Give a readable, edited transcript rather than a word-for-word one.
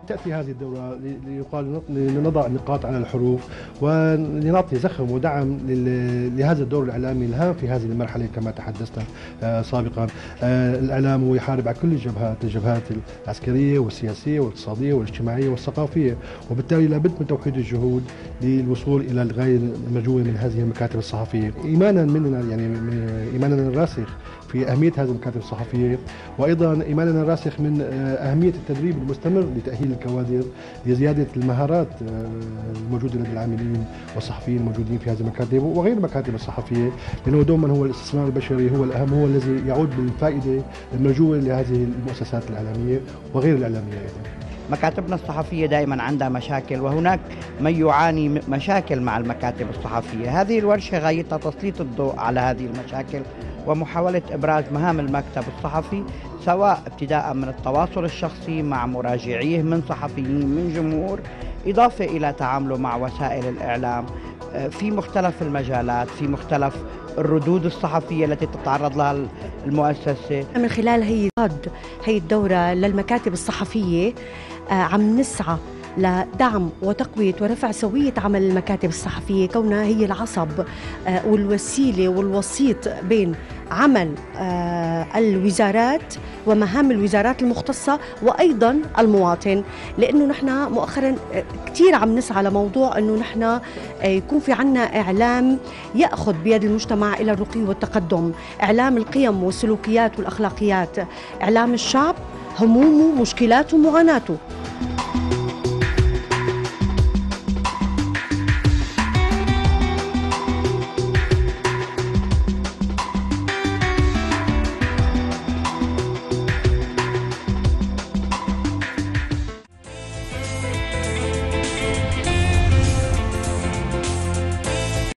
تأتي هذه الدورة ليقال لنضع نقاط على الحروف ولنعطي زخم ودعم لهذا الدور الإعلامي الهام في هذه المرحلة كما تحدثنا سابقا. الإعلام هو يحارب على كل الجبهات العسكرية والسياسية والاقتصادية والاجتماعية والثقافية، وبالتالي لابد من توحيد الجهود للوصول إلى الغاية المرجوة من هذه المكاتب الصحفية. إيمانا مننا إيماننا الراسخ في أهمية هذه المكاتب الصحفية، وأيضا إيماننا الراسخ من أهمية التدريب المستمر لتأهيل الكوادر لزيادة المهارات الموجودة لدى العاملين والصحفيين الموجودين في هذه المكاتب وغير المكاتب الصحفية، لأنه دوما هو الاستثمار البشري هو الأهم، هو الذي يعود بالفائدة المرجوة لهذه المؤسسات الإعلامية وغير الإعلامية أيضا. مكاتبنا الصحفية دائما عندها مشاكل، وهناك من يعاني مشاكل مع المكاتب الصحفية. هذه الورشة غايتها تسليط الضوء على هذه المشاكل ومحاولة إبراز مهام المكتب الصحفي، سواء ابتداء من التواصل الشخصي مع مراجعيه من صحفيين من جمهور، إضافة إلى تعامله مع وسائل الإعلام في مختلف المجالات، في مختلف الردود الصحفية التي تتعرض لها المؤسسة. من خلال هي الدورة للمكاتب الصحفية عم نسعى لدعم وتقوية ورفع سوية عمل المكاتب الصحفية، كونها هي العصب والوسيلة والوسيط بين عمل الوزارات ومهام الوزارات المختصة وأيضا المواطن، لأنه نحن مؤخرا كتير عم نسعى لموضوع أنه نحن يكون في عنا إعلام يأخذ بيد المجتمع إلى الرقي والتقدم، إعلام القيم والسلوكيات والأخلاقيات، إعلام الشعب همومه مشكلاته معاناته.